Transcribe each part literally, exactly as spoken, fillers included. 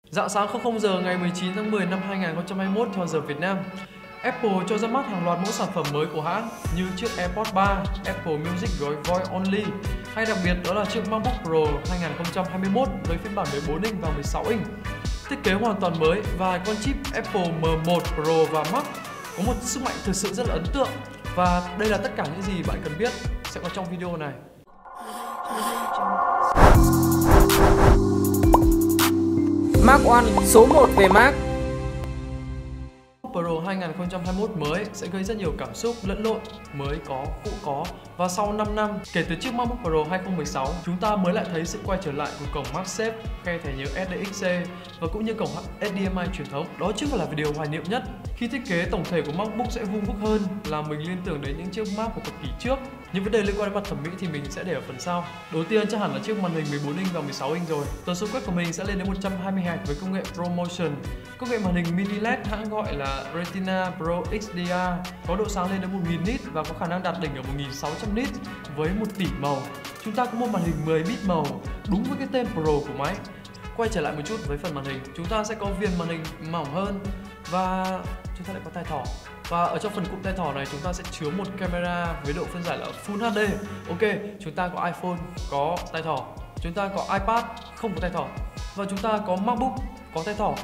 Rạng sáng không không giờ ngày mười chín tháng mười năm hai nghìn không trăm hai mươi mốt theo giờ Việt Nam, Apple cho ra mắt hàng loạt mẫu sản phẩm mới của hãng như chiếc AirPods ba, Apple Music gói Voice Only, hay đặc biệt đó là chiếc MacBook Pro hai nghìn không trăm hai mươi mốt với phiên bản mười bốn inch và mười sáu inch. Thiết kế hoàn toàn mới và con chip Apple M một Pro và Max có một sức mạnh thực sự rất là ấn tượng. Và đây là tất cả những gì bạn cần biết sẽ có trong video này. Mac One số một về Mac. Pro hai nghìn không trăm hai mươi mốt mới sẽ gây rất nhiều cảm xúc lẫn lộn, mới có, cũ có. Và sau năm năm kể từ chiếc MacBook Pro hai không một sáu, chúng ta mới lại thấy sự quay trở lại của cổng MagSafe, khe thẻ nhớ ét đê ích xê và cũng như cổng ếch đi em ai truyền thống. Đó chứ phải là điều hoài niệm nhất. Khi thiết kế tổng thể của MacBook sẽ vuông vức hơn, làm mình liên tưởng đến những chiếc Mac của thập kỷ trước. Những vấn đề liên quan đến mặt thẩm mỹ thì mình sẽ để ở phần sau. Đầu tiên chắc hẳn là chiếc màn hình mười bốn inch và mười sáu inch rồi. Tần số quét của mình sẽ lên đến một trăm hai mươi héc với công nghệ ProMotion. Công nghệ màn hình mini led hãng gọi là Retina Pro ích đê rờ, có độ sáng lên đến một nghìn nit và có khả năng đạt đỉnh ở một nghìn sáu trăm nit với một tỷ màu. Chúng ta có một màn hình mười bit màu, đúng với cái tên Pro của máy. Quay trở lại một chút với phần màn hình, chúng ta sẽ có viền màn hình mỏng hơn và chúng ta lại có tai thỏ. Và ở trong phần cụm tai thỏ này chúng ta sẽ chứa một camera với độ phân giải là Full hát đê. Ok, chúng ta có iPhone có tai thỏ, chúng ta có iPad không có tai thỏ và chúng ta có MacBook có tai thỏ.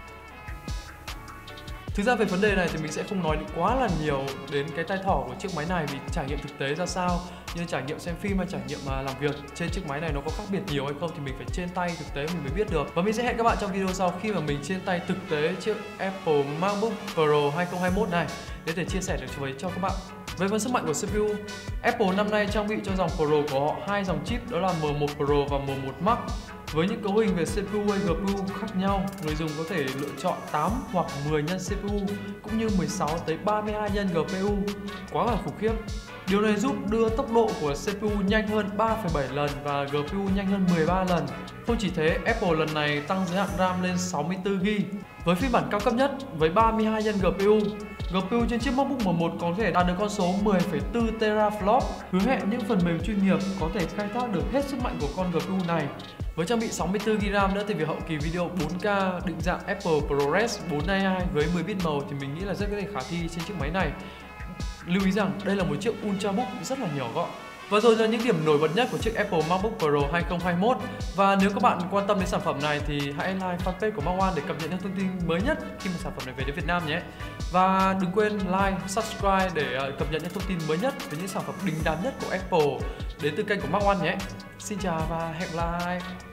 Thực ra về vấn đề này thì mình sẽ không nói quá là nhiều đến cái tai thỏ của chiếc máy này vì trải nghiệm thực tế ra sao, như trải nghiệm xem phim hay trải nghiệm mà làm việc trên chiếc máy này nó có khác biệt nhiều hay không thì mình phải trên tay thực tế mình mới biết được. Và mình sẽ hẹn các bạn trong video sau khi mà mình trên tay thực tế chiếc Apple MacBook Pro hai không hai mốt này để thể chia sẻ được với cho các bạn. Về phần sức mạnh của xê pê u, Apple năm nay trang bị cho dòng Pro của họ hai dòng chip đó là M một Pro và M một Max. Với những cấu hình về xê pê u hay giê pê u khác nhau, người dùng có thể lựa chọn tám hoặc mười nhân xê pê u cũng như mười sáu tới ba mươi hai nhân giê pê u. Quá là khủng khiếp. Điều này giúp đưa tốc độ của xê pê u nhanh hơn ba phẩy bảy lần và giê pê u nhanh hơn mười ba lần. Không chỉ thế, Apple lần này tăng giới hạn RAM lên sáu mươi tư gi ga bai. Với phiên bản cao cấp nhất với ba mươi hai nhân giê pê u, giê pê u trên chiếc MacBook M một có thể đạt được con số mười phẩy bốn teraflop, hứa hẹn những phần mềm chuyên nghiệp có thể khai thác được hết sức mạnh của con giê pê u này. Với trang bị sáu mươi tư gi ga bai RAM nữa thì việc hậu kỳ video bốn K định dạng Apple ProRes bốn hai hai với mười bit màu thì mình nghĩ là rất có thể khả thi trên chiếc máy này. Lưu ý rằng đây là một chiếc Ultrabook rất là nhỏ gọn. Và rồi là những điểm nổi bật nhất của chiếc Apple MacBook Pro hai không hai mốt. Và nếu các bạn quan tâm đến sản phẩm này thì hãy like fanpage của Mac One để cập nhật những thông tin mới nhất khi mà sản phẩm này về đến Việt Nam nhé. Và đừng quên like, subscribe để cập nhật những thông tin mới nhất về những sản phẩm đình đám nhất của Apple đến từ kênh của Mac One nhé. Xin chào và hẹn gặp lại.